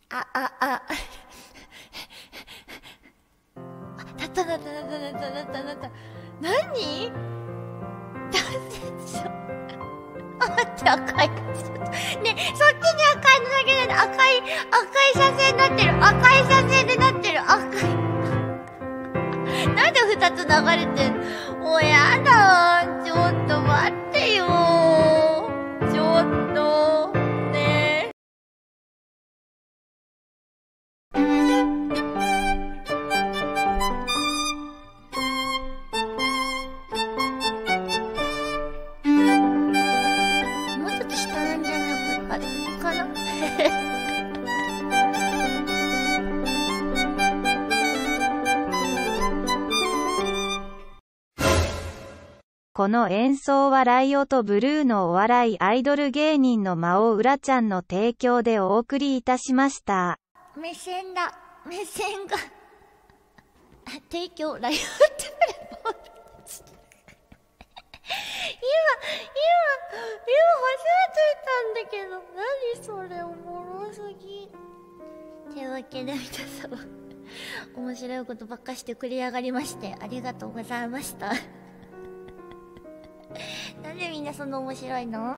あ、あ、あ、なったなったなったなったなったなった。何？脱線症。あ、待って、赤い。ね、そっちに赤いのだけで赤い車線になってる。赤い車線でなってる。赤い。なんで二つ流れてんの？もうやだ。ちょっと待ってよ。ちょっと。ねえ。もうちょっと下なんじゃないこれ。あ、ここかなこの演奏はライオとブルーのお笑いアイドル芸人の魔王うらちゃんの提供でお送りいたしました。 目線だ。目線が。提供、ライオって初めて言ったんだけど、何それおもろすぎ。というわけで皆様、面白いことばっかして繰り上がりましてありがとうございました。なんでみんなそんな面白いの？